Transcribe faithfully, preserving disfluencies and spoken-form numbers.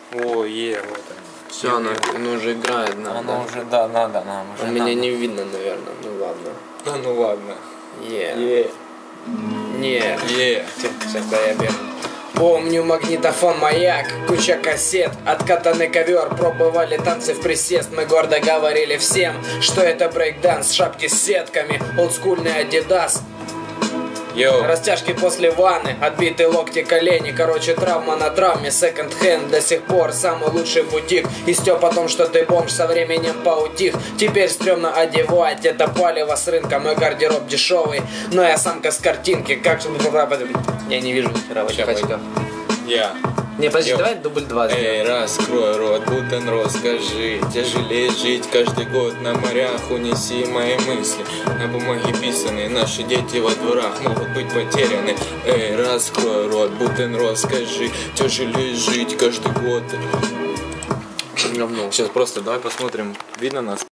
О, е, вот он. Все, оно, оно уже играет, надо. Оно уже, да, надо нам уже. А меня не видно, наверное. Ну ладно. Да ну ладно. Е. Е. Не. Е. Сейчас я беру. Помню магнитофон, маяк, куча кассет, откатанный ковер, пробовали танцы в присест. Мы гордо говорили всем, что это брейкданс, шапки с сетками, олдскульный адидас. Йоу. Растяжки после ванны, отбитые локти, колени. Короче, травма на травме, секонд-хенд до сих пор самый лучший бутик. И стёб о том, что ты бомж, со временем поутих. Теперь стрёмно одевать, это палево с рынка. Мой гардероб дешевый, но я самка с картинки. Как же... Я не вижу хера в этих очках. Я. Не, подожди, Йо. давай дубль два сделаем. Эй, раскрой рот, Бутенрот, скажи. Тяжелее жить каждый год на морях. Унеси мои мысли на бумаге писанные. Наши дети во дворах могут быть потеряны. Эй, раскрой рот, Бутенрот, скажи. Тяжелее жить каждый год. Говно. Сейчас просто давай посмотрим. Видно нас?